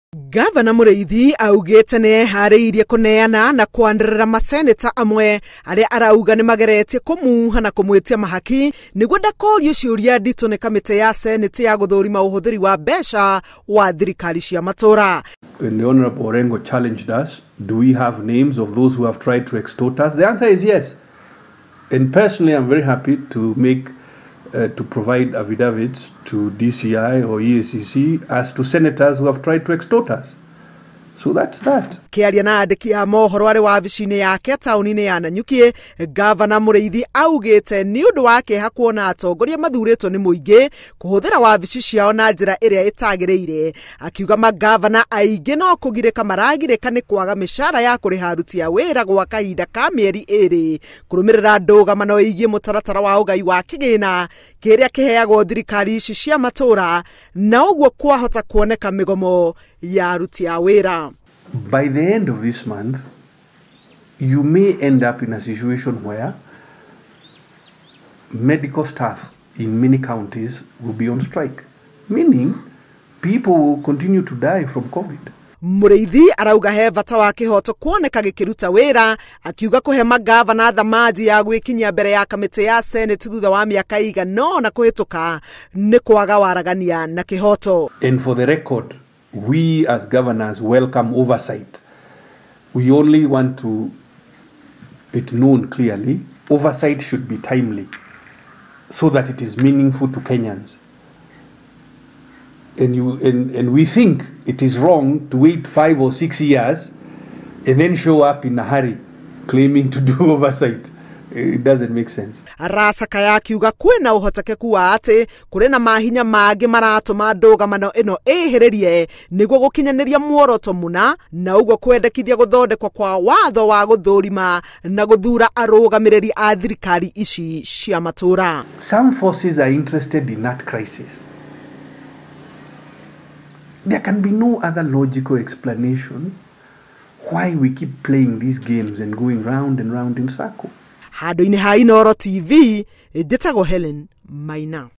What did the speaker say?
Ngabana Muriithi augite ne hariirie kuneana na kwandirira maseneta amwe aria arauga ni mageretie kumuha na kumwitia mahaki niguo ndakorio ciuria nditu ni kamite ya seneti ya guthurima uhuthiri wa besha wa thirikari cia matura. When the Honorable Orengo challenged us, do we have names of those who have tried to extort us? The answer is yes. And personally, I'm very happy to provide affidavits to DCI or EACC as to senators who have tried to extort us. So that's that. Kiaria na andiki a mohoro ari wabicine yake taunine ya Nanyuki, Ngabana Muriithi augite ni undu wake hakuona atongoria mathuritwo ni muingi kuhuthira wabici ciao na njira iria itagireire, akiuga magavana aingi no kugirika maragirika ni kwaga mishara ya kuriha aruti a wira gwa kahinda ka mieri iri kurumirira ndugamano igie mutaratara wa ugai wa kigina kiria kiheagwo thirikari ici cia matura na uguo kwahota kuoneka migomo ya aruti a wira. By the end of this month, you may end up in a situation where medical staff in many counties will be on strike, meaning people will continue to die from COVID. Muriithi arauga he bata wa kihoto kuoneka gikiruta wira, akiuga kuhe magavana thamaji ya gwikinyia mbere ya kamite ya seneti thutha wa miaka igana na kuhituka ni kwaga waragania na kihoto. And for the record, we as governors welcome oversight. We only want it known clearly, oversight should be timely so that it is meaningful to Kenyans. And we think it is wrong to wait 5 or 6 years and then show up in a hurry claiming to do oversight. It doesn't make sense. Arasaka yakiuga kwina uhotekeku wa ati kuri na mahinya mangi maratuma ndugamano ino ihiririe niguo gukinyaniria muoroto muna na uguo kwendekithia guthondekwa kwa watho wa guthurima na guthura arugamiriri a thirikari ici cia matura. Some forces are interested in that crisis. There can be no other logical explanation why we keep playing these games and going round and round in circle. Hado-ini ha Inooro TV, Nditago Helen Maina.